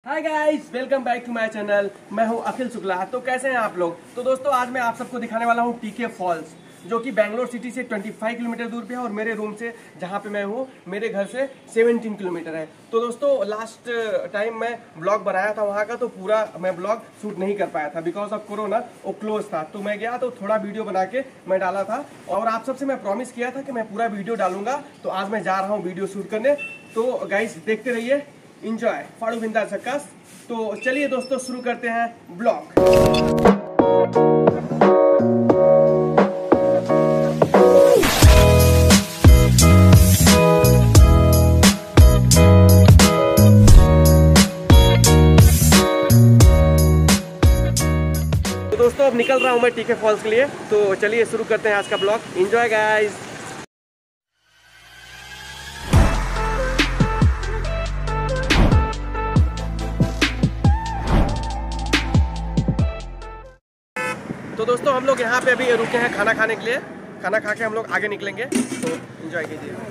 Hi guys, welcome back to my channel. मैं हूं अखिल शुक्ला। तो कैसे हैं आप लोग? तो दोस्तों आज मैं आप सबको दिखाने वाला हूं टीके फॉल्स, जो कि बेंगलोर सिटी से 25 किलोमीटर दूर पे है और मेरे रूम से जहां पे मैं हूं मेरे घर से 17 किलोमीटर है। तो दोस्तों लास्ट टाइम मैं ब्लॉग बनाया था वहां का, तो पूरा मैं ब्लॉग शूट नहीं कर पाया था बिकॉज ऑफ कोरोना, वो क्लोज था। तो मैं गया तो थोड़ा वीडियो बना के मैं डाला था और आप सबसे मैं प्रॉमिस किया था कि मैं पूरा वीडियो डालूंगा। तो आज मैं जा रहा हूँ वीडियो शूट करने। तो गाइस देखते रहिए, इंजॉय फाड़ू बिंदा सक्कास। तो चलिए दोस्तों शुरू करते हैं ब्लॉग। तो दोस्तों अब निकल रहा हूं मैं टीके फॉल्स के लिए। तो चलिए शुरू करते हैं आज का ब्लॉग। Enjoy guys. तो दोस्तों हम लोग यहाँ पे अभी रुके हैं खाना खाने के लिए। खाना खा के हम लोग आगे निकलेंगे, तो एंजॉय कीजिए।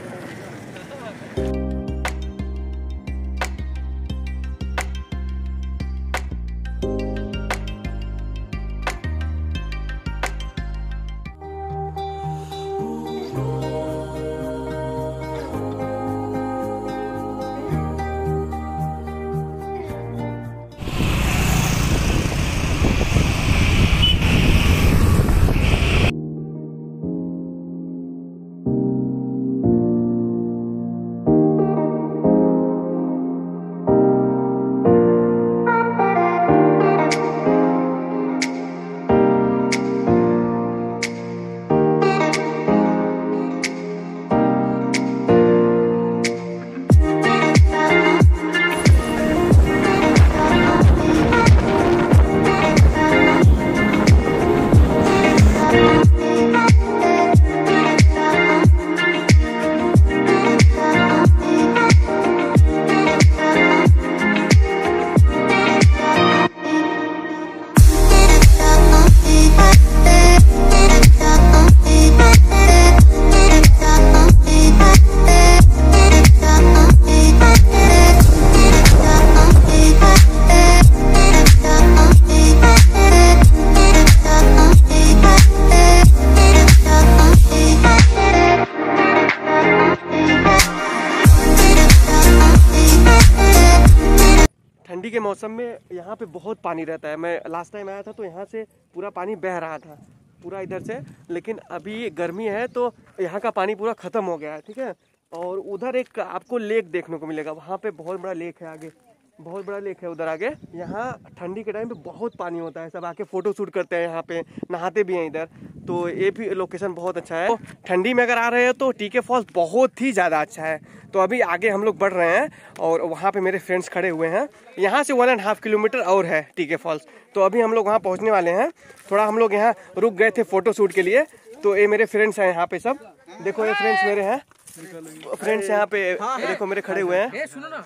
ठंडी के मौसम में यहाँ पे बहुत पानी रहता है। मैं लास्ट टाइम आया था तो यहाँ से पूरा पानी बह रहा था, पूरा इधर से। लेकिन अभी गर्मी है तो यहाँ का पानी पूरा ख़त्म हो गया है, ठीक है। और उधर एक आपको लेक देखने को मिलेगा, वहाँ पे बहुत बड़ा लेक है, आगे बहुत बड़ा लेक है उधर आगे। यहाँ ठंडी के टाइम पे बहुत पानी होता है, सब आके फ़ोटो शूट करते हैं, यहाँ पे नहाते भी हैं इधर। तो ये भी लोकेशन बहुत अच्छा है। तो ठंडी में अगर आ रहे हो तो टीके फॉल्स बहुत ही ज़्यादा अच्छा है। तो अभी आगे हम लोग बढ़ रहे हैं और वहाँ पे मेरे फ्रेंड्स खड़े हुए हैं। यहाँ से 1.5 किलोमीटर और है टीके फॉल्स। तो अभी हम लोग वहाँ पहुँचने वाले हैं। थोड़ा हम लोग यहाँ रुक गए थे फ़ोटो शूट के लिए। तो ये मेरे फ्रेंड्स हैं यहाँ पे सब, देखो ये फ्रेंड्स मेरे हैं। फ्रेंड्स यहाँ पे देखो मेरे खड़े हुए हैं।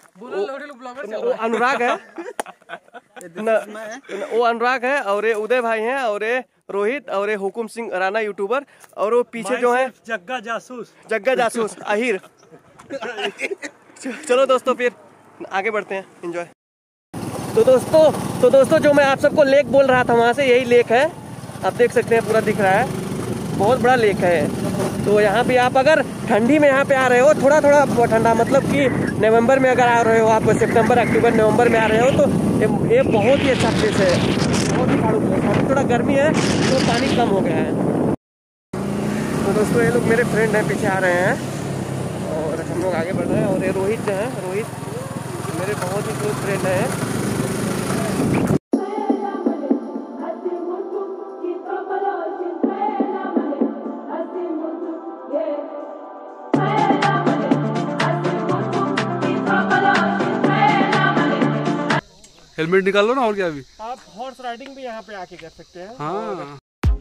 वो अनुराग है वो अनुराग है, और ये उदय भाई हैं, और ये रोहित, और ये हुकुम सिंह राणा यूट्यूबर, और वो पीछे जो है जग्गा जासूस आहिर। चलो दोस्तों फिर आगे बढ़ते हैं, एंजॉय। तो दोस्तों जो मैं आप सबको लेक बोल रहा था, वहाँ से यही लेक है। आप देख सकते हैं, पूरा दिख रहा है, बहुत बड़ा लेक है। तो यहाँ पे आप अगर ठंडी में यहाँ पे आ रहे हो, थोड़ा ठंडा मतलब कि नवंबर में अगर आ रहे हो आप, सितंबर अक्टूबर नवंबर में आ रहे हो, तो ये बहुत ही अच्छा प्लेस है, बहुत ही फाड़ू प्लेस है। थोड़ा गर्मी है तो पानी कम हो गया है। तो दोस्तों ये लोग मेरे फ्रेंड हैं, पीछे आ रहे हैं और हम लोग आगे बढ़ रहे हैं। और ये रोहित जो है, रोहित मेरे बहुत ही क्लोज फ्रेंड है। हेलमेट निकाल लो ना, और क्या। अभी आप हॉर्स राइडिंग भी यहाँ पे आके कर सकते हैं। हाँ।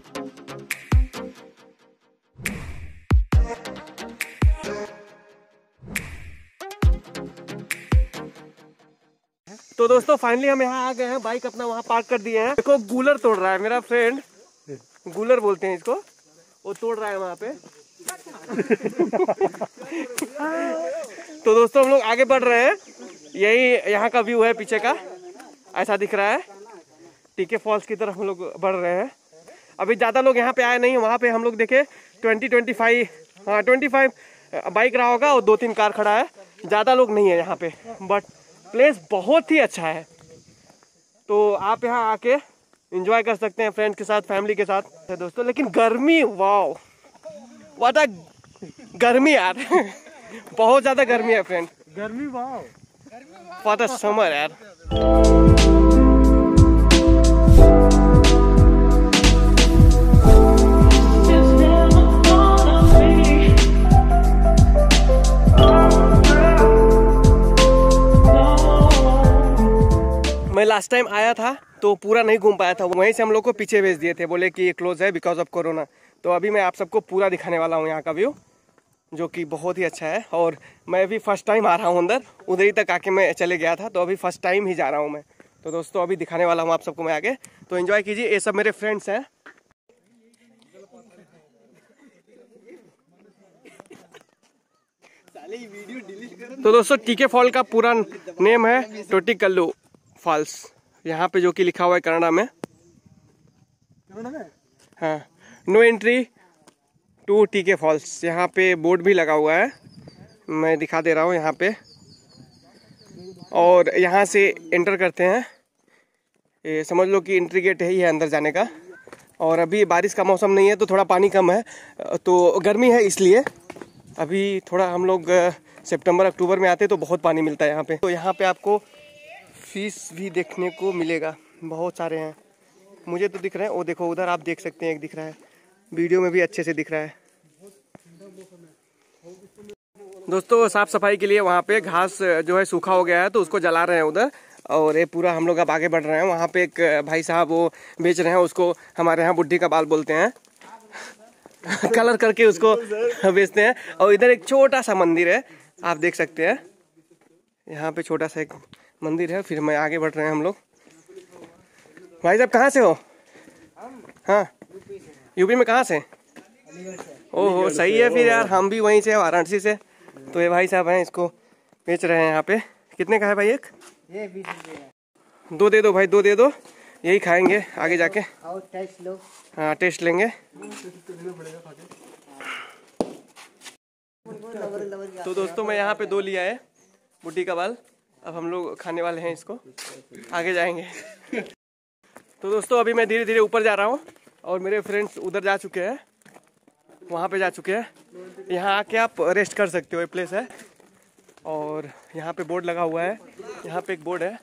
तो दोस्तों फाइनली हम यहाँ आ गए हैं, बाइक अपना वहाँ पार्क कर दिए हैं। देखो गूलर तोड़ रहा है मेरा फ्रेंड, गूलर बोलते हैं इसको, वो तोड़ रहा है वहाँ पे। तो दोस्तों हम लोग आगे बढ़ रहे हैं यही यहाँ का व्यू है पीछे का, ऐसा दिख रहा है। टीके फॉल्स की तरफ हम लोग बढ़ रहे हैं। अभी ज़्यादा लोग यहाँ पे आए नहीं, वहाँ पे हम लोग देखे 25 बाइक रहा होगा और 2-3 कार खड़ा है, ज़्यादा लोग नहीं है यहाँ पे। बट प्लेस बहुत ही अच्छा है, तो आप यहाँ आके एंजॉय कर सकते हैं फ्रेंड्स के साथ, फैमिली के साथ दोस्तों। लेकिन गर्मी, वाओ व्हाट अ गर्मी यार बहुत ज़्यादा गर्मी है फ्रेंड, गर्मी वाओ, व्हाट अ समर यार। मैं लास्ट टाइम आया था तो पूरा नहीं घूम पाया था, वहीं से हम लोग को पीछे भेज दिए थे, बोले कि ये क्लोज है बिकॉज ऑफ कोरोना। तो अभी मैं आप सबको पूरा दिखाने वाला हूँ यहाँ का व्यू, जो कि बहुत ही अच्छा है। और मैं भी फर्स्ट टाइम आ रहा हूँ अंदर, उधर ही तक आके मैं चले गया था, तो अभी फर्स्ट टाइम ही जा रहा हूँ मैं। तो दोस्तों अभी दिखाने वाला हूँ आप सबको मैं आगे, तो एंजॉय कीजिए। ये सब मेरे फ्रेंड्स हैं। तो दोस्तों टीके फॉल का पूरा नेम है टोटिकल्लू फॉल्स, यहाँ पे जो कि लिखा हुआ है कन्नड़ा में। हाँ, no entry to TK falls, यहाँ पे बोर्ड भी लगा हुआ है, मैं दिखा दे रहा हूँ यहाँ पे। और यहाँ से एंटर करते हैं, ये समझ लो कि एंट्री गेट ही है अंदर जाने का। और अभी बारिश का मौसम नहीं है तो थोड़ा पानी कम है, तो गर्मी है इसलिए। अभी थोड़ा हम लोग सितंबर अक्टूबर में आते तो बहुत पानी मिलता है यहाँ पे। तो यहाँ पे आपको फिश भी देखने को मिलेगा, बहुत सारे हैं, मुझे तो दिख रहे हैं। वो देखो उधर आप देख सकते हैं, एक दिख रहा है, वीडियो में भी अच्छे से दिख रहा है। दोस्तों साफ सफाई के लिए वहाँ पे घास जो है सूखा हो गया है तो उसको जला रहे हैं उधर। और ये पूरा हम लोग अब आगे बढ़ रहे हैं। वहाँ पे एक भाई साहब वो बेच रहे हैं, उसको हमारे यहाँ बुढ़ी का बाल बोलते हैं कलर करके उसको बेचते हैं। और इधर एक छोटा सा मंदिर है, आप देख सकते हैं, यहाँ पे छोटा सा एक मंदिर है। फिर मैं आगे बढ़ रहे हैं हम लोग। भाई साहब कहाँ से हो? हाँ, यूपी में कहाँ से? ओहो सही है फिर यार, हम भी वहीं से, वाराणसी से। तो ये भाई साहब हैं, इसको बेच रहे हैं यहाँ पे। कितने का है भाई एक? ये 20 रुपये। 2 दे दो भाई, 2 दे दो, यही खाएंगे आगे जाके। और टेस्ट लो। हाँ टेस्ट लेंगे। तो दोस्तों मैं यहाँ पे 2 लिया है बुड्ढी का बाल, अब हम लोग खाने वाले हैं इसको, आगे जाएंगे। तो दोस्तों अभी मैं धीरे धीरे ऊपर जा रहा हूँ और मेरे फ्रेंड्स उधर जा चुके हैं, वहाँ पे जा चुके हैं। यहाँ आके आप रेस्ट कर सकते हो, ये प्लेस है। और यहाँ पे बोर्ड लगा हुआ है, यहाँ पे एक बोर्ड है,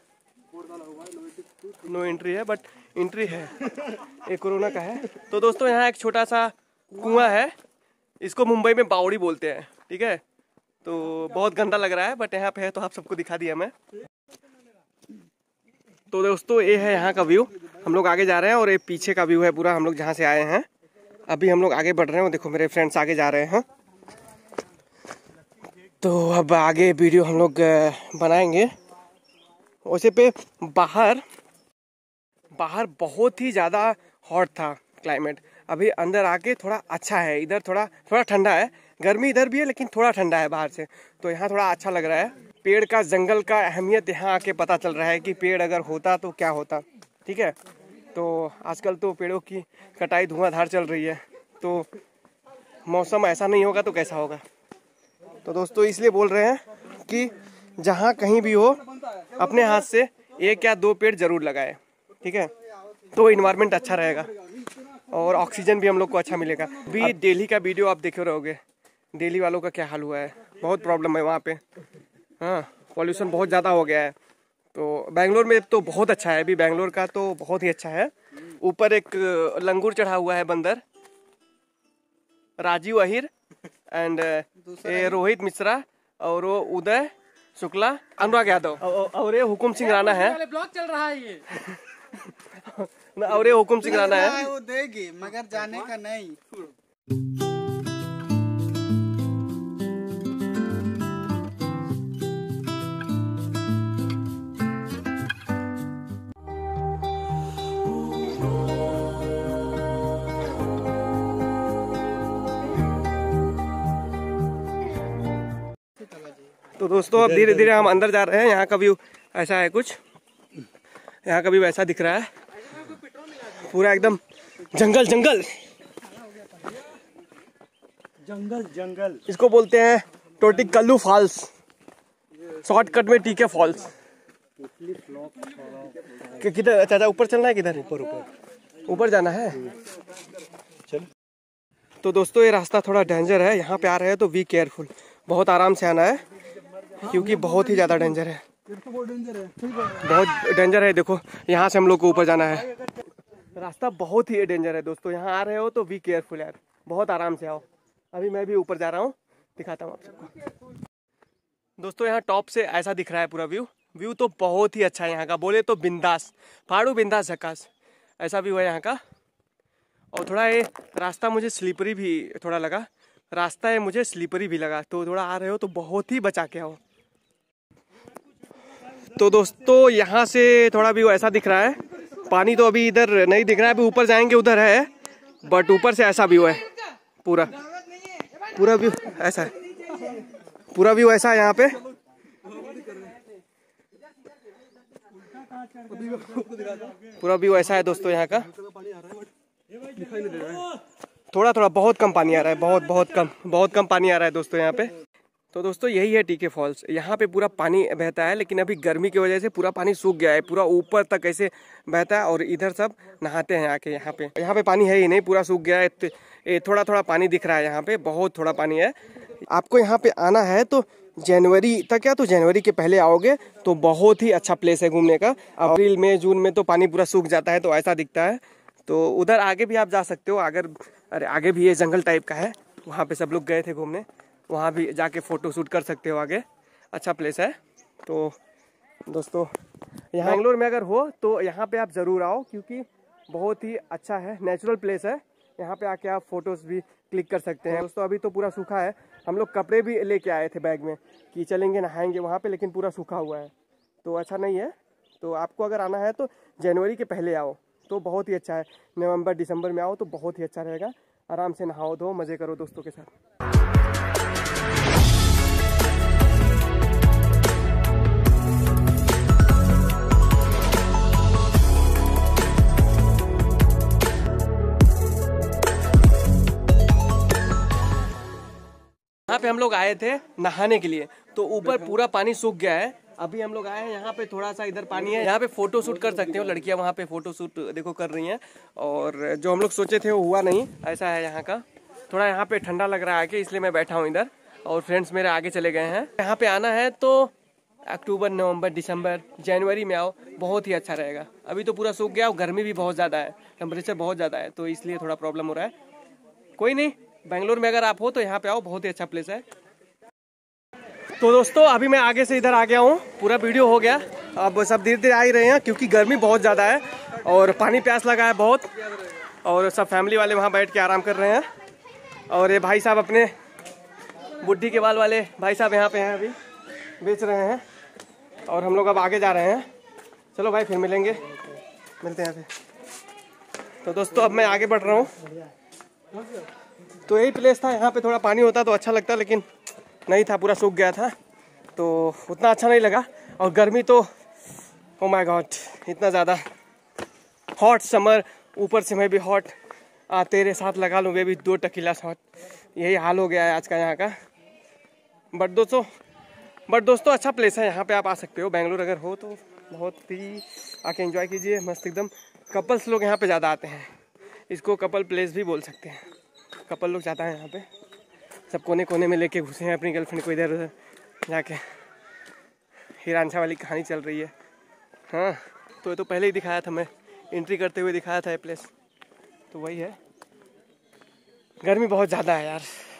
नो एंट्री है, बट एंट्री है, ये कोरोना का है। तो दोस्तों यहाँ एक छोटा सा कुआं है, इसको मुंबई में बावड़ी बोलते हैं, ठीक है। तो बहुत गंदा लग रहा है बट यहाँ पे है तो आप सबको दिखा दिया मैं। तो दोस्तों ये है यहाँ का व्यू, हम लोग आगे जा रहे हैं। और ये पीछे का व्यू है पूरा, हम लोग जहाँ से आए हैं। अभी हम लोग आगे बढ़ रहे हैं, देखो मेरे फ्रेंड्स आगे जा रहे हैं। तो अब आगे वीडियो हम लोग बनाएंगे। वैसे पे बाहर बहुत ही ज़्यादा हॉट था क्लाइमेट, अभी अंदर आके थोड़ा अच्छा है। इधर थोड़ा ठंडा है, गर्मी इधर भी है लेकिन थोड़ा ठंडा है बाहर से, तो यहाँ थोड़ा अच्छा लग रहा है। पेड़ का, जंगल का अहमियत यहाँ आके पता चल रहा है कि पेड़ अगर होता तो क्या होता, ठीक है। तो आजकल तो पेड़ों की कटाई धुआंधार चल रही है, तो मौसम ऐसा नहीं होगा तो कैसा होगा। तो दोस्तों इसलिए बोल रहे हैं कि जहाँ कहीं भी हो अपने हाथ से 1 या 2 पेड़ जरूर लगाए, ठीक है, तो इन्वायरमेंट अच्छा रहेगा और ऑक्सीजन भी हम लोग को अच्छा मिलेगा। अभी दिल्ली का वीडियो आप देखे रहोगे, दिल्ली वालों का क्या हाल हुआ है, बहुत प्रॉब्लम है वहाँ पे। हाँ, पॉल्यूशन बहुत ज़्यादा हो गया है। तो बेंगलोर में तो बहुत अच्छा है, अभी बेंगलोर का तो बहुत ही अच्छा है। ऊपर एक लंगूर चढ़ा हुआ है बंदर, राजीव अहिर एंड रोहित मिश्रा, और वो उदय शुक्ला, अनुराग यादव, और ये हुकुम सिंह राणा है। ब्लॉग चल रहा है ये और ये हुकुम सिंह राणा है। वो देगी मगर जाने का नहीं। तो दोस्तों अब धीरे धीरे हम अंदर जा रहे हैं। यहाँ का व्यू ऐसा है कुछ, यहाँ का व्यू ऐसा दिख रहा है, पूरा एकदम जंगल जंगल जंगल जंगल। इसको बोलते हैं टोटिकल्लू फॉल्स, शॉर्टकट में टीके फॉल्स। किधर चाचा, ऊपर चलना है किधर? ऊपर जाना है। चल। तो दोस्तों ये रास्ता थोड़ा डेंजर है, यहाँ पे आ रहे हैं तो बी केयरफुल, बहुत आराम से आना है क्योंकि बहुत ही ज़्यादा डेंजर है, बहुत डेंजर है। देखो यहाँ से हम लोग को ऊपर जाना है, रास्ता बहुत ही डेंजर है दोस्तों। यहाँ आ रहे हो तो बी केयरफुल यार, बहुत आराम से आओ। अभी मैं भी ऊपर जा रहा हूँ, दिखाता हूँ आप सबको। दोस्तों यहाँ टॉप से ऐसा दिख रहा है पूरा व्यू, व्यू तो बहुत ही अच्छा है यहाँ का, बोले तो बिंदास, फाड़ू बिंदास झकास, ऐसा व्यू है यहाँ का। और थोड़ा ये रास्ता मुझे स्लीपरी भी थोड़ा लगा, रास्ता है मुझे स्लीपरी भी लगा, तो थोड़ा आ रहे हो तो बहुत ही बचा के आओ। तो दोस्तों यहाँ से थोड़ा व्यू ऐसा दिख रहा है, पानी तो अभी इधर नहीं दिख रहा है, अभी ऊपर जाएंगे उधर है, बट ऊपर से ऐसा व्यू है, पूरा पूरा व्यू ऐसा है, पूरा व्यू ऐसा है यहाँ पे। पूरा व्यू ऐसा है दोस्तों यहाँ का, थोड़ा थोड़ा बहुत कम पानी आ रहा है, बहुत कम पानी आ रहा है दोस्तों यहाँ पे। तो दोस्तों यही है टीके फॉल्स, यहाँ पे पूरा पानी बहता है, लेकिन अभी गर्मी की वजह से पूरा पानी सूख गया है, पूरा ऊपर तक ऐसे बहता है और इधर सब नहाते हैं आके। यहाँ पे पानी है ही नहीं, पूरा सूख गया है, थोड़ा थोड़ा पानी दिख रहा है यहाँ पे, बहुत थोड़ा पानी है। आपको यहाँ पे आना है तो जनवरी तक या तो जनवरी के पहले आओगे तो बहुत ही अच्छा प्लेस है घूमने का। अप्रैल में जून में तो पानी पूरा सूख जाता है, तो ऐसा दिखता है। तो उधर आगे भी आप जा सकते हो, अरे आगे भी ये जंगल टाइप का है, वहाँ पे सब लोग गए थे घूमने, वहाँ भी जाके फ़ोटो शूट कर सकते हो आगे, अच्छा प्लेस है। तो दोस्तों यहाँ बेंगलोर में अगर हो तो यहाँ पे आप ज़रूर आओ, क्योंकि बहुत ही अच्छा है, नेचुरल प्लेस है। यहाँ पे आके आप फोटोज़ भी क्लिक कर सकते हैं। दोस्तों अभी तो पूरा सूखा है, हम लोग कपड़े भी लेके आए थे बैग में कि चलेंगे नहाएंगे वहाँ पे, लेकिन पूरा सूखा हुआ है तो अच्छा नहीं है। तो आपको अगर आना है तो जनवरी के पहले आओ तो बहुत ही अच्छा है, नवंबर दिसंबर में आओ तो बहुत ही अच्छा रहेगा, आराम से नहाओ धो मज़े करो दोस्तों के साथ। यहाँ पे हम लोग आए थे नहाने के लिए, तो ऊपर पूरा पानी सूख गया है। अभी हम लोग आए हैं यहाँ पे, थोड़ा सा इधर पानी है, यहाँ पे फोटो शूट कर सकते हो, लड़कियाँ वहाँ पे फोटो शूट देखो कर रही हैं। और जो हम लोग सोचे थे वो हुआ नहीं, ऐसा है यहाँ का। थोड़ा यहाँ पे ठंडा लग रहा है कि, इसलिए मैं बैठा हूँ इधर, और फ्रेंड्स मेरे आगे चले गए हैं। यहाँ पे आना है तो अक्टूबर नवंबर दिसंबर जनवरी में आओ, बहुत ही अच्छा रहेगा। अभी तो पूरा सूख गया और गर्मी भी बहुत ज़्यादा है, टेम्परेचर बहुत ज़्यादा है, तो इसलिए थोड़ा प्रॉब्लम हो रहा है। कोई नहीं, बेंगलोर में अगर आप हो तो यहाँ पे आओ, बहुत ही अच्छा प्लेस है। तो दोस्तों अभी मैं आगे से इधर आ गया हूँ, पूरा वीडियो हो गया, अब सब धीरे धीरे आ ही रहे हैं क्योंकि गर्मी बहुत ज़्यादा है और पानी प्यास लगा है बहुत, और सब फैमिली वाले वहाँ बैठ के आराम कर रहे हैं। और ये भाई साहब अपने बुड्ढी के बाल वाले भाई साहब यहाँ पे हैं, अभी बेच रहे हैं, और हम लोग अब आगे जा रहे हैं। चलो भाई फिर मिलते हैं फिर। तो दोस्तों अब मैं आगे बढ़ रहा हूँ। तो यही प्लेस था, यहाँ पे थोड़ा पानी होता तो अच्छा लगता, लेकिन नहीं था, पूरा सूख गया था तो उतना अच्छा नहीं लगा। और गर्मी तो ओ माय गॉड, इतना ज़्यादा हॉट समर, ऊपर से मैं भी हॉट, तेरे साथ लगा लूँ वे भी 2 टकीला शॉट, यही हाल हो गया है आज का यहाँ का। बट दोस्तों अच्छा प्लेस है, यहाँ पे आप आ सकते हो, बेंगलोर अगर हो तो बहुत ही आके एंजॉय कीजिए, मस्त एकदम। कपल्स लोग यहाँ पे ज़्यादा आते हैं, इसको कपल प्लेस भी बोल सकते हैं, कपल लोग ज़्यादा हैं यहाँ पे, सब कोने कोने में लेके घुसे हैं अपनी गर्लफ्रेंड को इधर उधर जाके। हीरांझा वाली कहानी चल रही है। हाँ तो ये तो पहले ही दिखाया था, मैं एंट्री करते हुए दिखाया था ये प्लेस, तो वही है। गर्मी बहुत ज़्यादा है यार।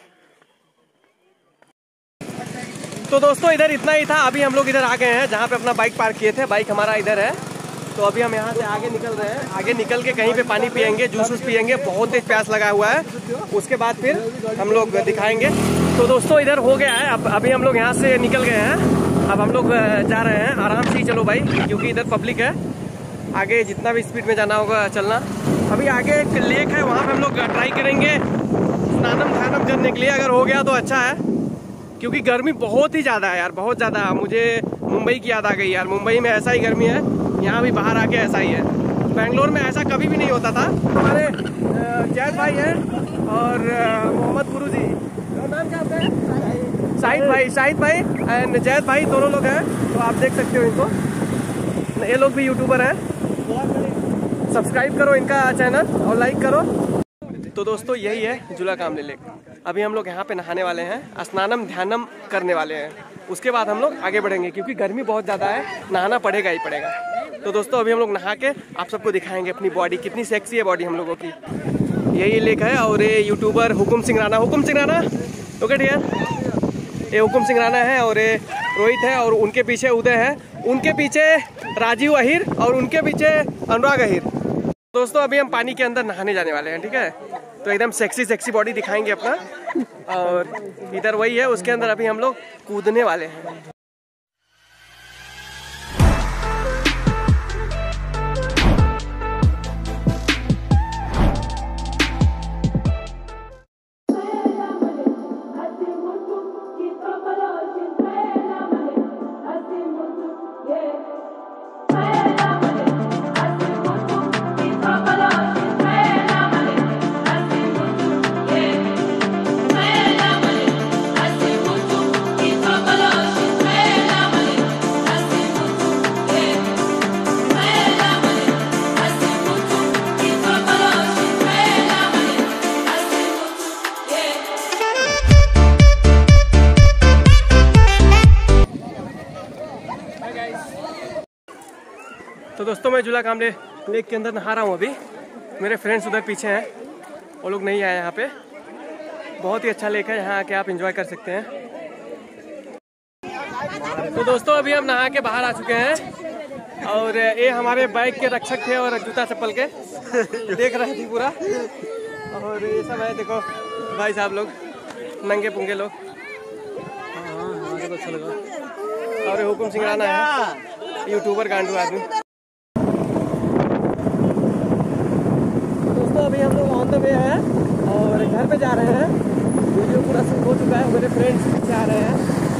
तो दोस्तों इधर इतना ही था, अभी हम लोग इधर आ गए हैं जहाँ पे अपना बाइक पार्क किए थे, बाइक हमारा इधर है। तो अभी हम यहाँ से आगे निकल रहे हैं, आगे निकल के कहीं पे पानी पियेंगे, जूस पियेंगे, बहुत तेज प्यास लगा हुआ है, उसके बाद फिर हम लोग दिखाएंगे। तो दोस्तों इधर हो गया है, अब अभी हम लोग यहाँ से निकल गए हैं, अब हम लोग जा रहे हैं, आराम से ही चलो भाई, क्योंकि इधर पब्लिक है, आगे जितना भी स्पीड में जाना होगा चलना। अभी आगे एक लेक है, वहाँ पर हम लोग ट्राई करेंगे स्नानम ध्यानम करने के लिए, अगर हो गया तो अच्छा है, क्योंकि गर्मी बहुत ही ज़्यादा है यार, बहुत ज़्यादा। मुझे मुंबई की याद आ गई यार, मुंबई में ऐसा ही गर्मी है, यहाँ भी बाहर आके ऐसा ही है। बेंगलोर में ऐसा कभी भी नहीं होता था। हमारे जैद भाई हैं और मोहम्मद गुरु जी, नाम क्या आपका है? शाहिद भाई एंड जैद भाई, दोनों लोग हैं। तो आप देख सकते हो इनको, ये लोग भी यूट्यूबर हैं। सब्सक्राइब करो इनका चैनल और लाइक करो। तो दोस्तों यही है जुला कामले लेक। अभी हम लोग यहाँ पे नहाने वाले हैं, स्नानम ध्यानम करने वाले हैं। उसके बाद हम लोग आगे बढ़ेंगे क्योंकि गर्मी बहुत ज़्यादा है, नहाना पड़ेगा ही पड़ेगा। तो दोस्तों अभी हम लोग नहा के आप सबको दिखाएंगे अपनी बॉडी, कितनी सेक्सी है बॉडी हम लोगों की। यही लेक है और ये YouTuber Hukum Singh Rana okay dear, ये हुकुम सिंह राणा है और ये रोहित है और उनके पीछे उदय है, उनके पीछे राजीव अहिर और उनके पीछे अनुराग अहिर। दोस्तों अभी हम पानी के अंदर नहाने जाने वाले हैं, ठीक है। तो एकदम सेक्सी बॉडी दिखाएंगे अपना, और इधर वही है, उसके अंदर अभी हम लोग कूदने वाले हैं। तो दोस्तों मैं जुला कामले लेक के अंदर नहा रहा हूँ अभी। मेरे फ्रेंड्स उधर पीछे हैं, वो लोग नहीं आए यहाँ पे। बहुत ही अच्छा लेक है, यहाँ आके आप एंजॉय कर सकते हैं। तो दोस्तों अभी हम नहा के बाहर आ चुके हैं और ये हमारे बाइक के रक्षक थे और जूता चप्पल के देख रहे थे पूरा। और ये सब है, देखो भाई साहब लोग नंगे पुंगे लोग। अच्छा लगा। और हुकुम सिंह राणा है, यूट्यूबर गांडू आदमी। दोस्तों अभी हम लोग ऑन द वे हैं और घर पे जा रहे हैं। वीडियो पूरा शूट हो चुका है। मेरे फ्रेंड्स पीछे आ रहे हैं,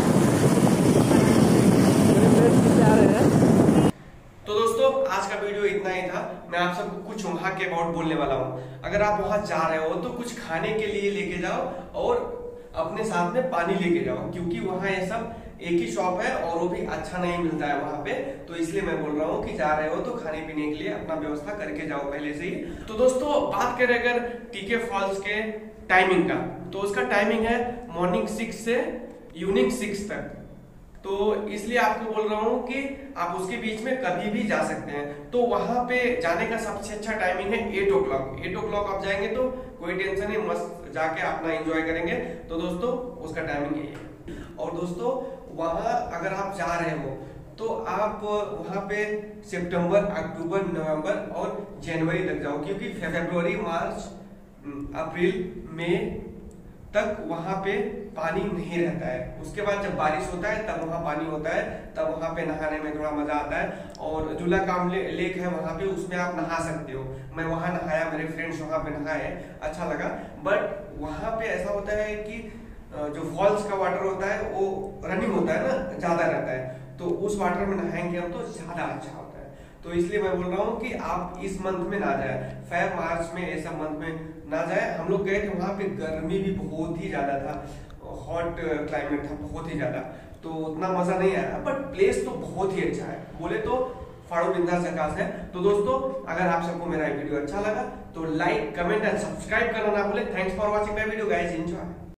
तो दोस्तों आज का वीडियो इतना ही था। मैं आप सबको कुछ वहाँ के अबाउट बोलने वाला हूँ। अगर आप वहाँ जा रहे हो तो कुछ खाने के लिए लेके जाओ और अपने साथ में पानी लेके जाओ, क्योंकि वहाँ ये सब एक ही शॉप है और वो भी अच्छा नहीं मिलता है वहाँ पे। तो इसलिए मैं बोल रहा हूँ कि जा रहे हो तो खाने पीने के लिए अपना व्यवस्था करके जाओ पहले से ही। तो दोस्तों बात करें अगर टीके फॉल्स के टाइमिंग का, तो उसका टाइमिंग है मॉर्निंग 6 से इवनिंग 6 तक। तो इसलिए आपको बोल रहा हूँ कि आप उसके बीच में कभी भी जा सकते हैं। तो वहां पे जाने का सबसे अच्छा टाइमिंग है 8 o'clock आप जाएंगे तो कोई टेंशन नहीं, मस्त जाके अपना एंजॉय करेंगे। तो दोस्तों उसका टाइमिंग यही है। और दोस्तों वहां अगर आप जा रहे हो तो आप वहां पे सितंबर, अक्टूबर, नवंबर और जनवरी तक जाओ, क्योंकि फरवरी, मार्च, अप्रैल, मई तक वहां पे पानी नहीं रहता है। उसके बाद जब बारिश होता है तब वहां पानी होता है, तब वहां पे नहाने में थोड़ा मजा आता है। और जुला कामले लेक है वहां पे, उसमें आप नहा सकते हो। मैं वहां नहाया, मेरे फ्रेंड्स वहां पे नहाए, अच्छा लगा। बट वहां पे ऐसा होता है कि जो फॉल्स का वाटर होता है वो रनिंग होता है ना, ज्यादा रहता है, तो उस वाटर में नहाएंगे हम तो ज्यादा अच्छा होता है। तो इसलिए मैं बोल रहा हूँ कि आप इस मंथ में ना जाए, फेब मार्च में ऐसा मंथ में ना जाए। हम लोग गए थे वहां पे, गर्मी भी बहुत ही ज्यादा था, हॉट क्लाइमेट था बहुत ही ज्यादा, तो उतना मजा नहीं आया। बट प्लेस तो बहुत ही अच्छा है, बोले तो फाड़ो बिंदास आकाश है। तो दोस्तों अगर आप सबको मेरा वीडियो अच्छा लगा तो लाइक, कमेंट एंड सब्सक्राइब करना ना भूले। Thanks for watching my video guys, enjoy.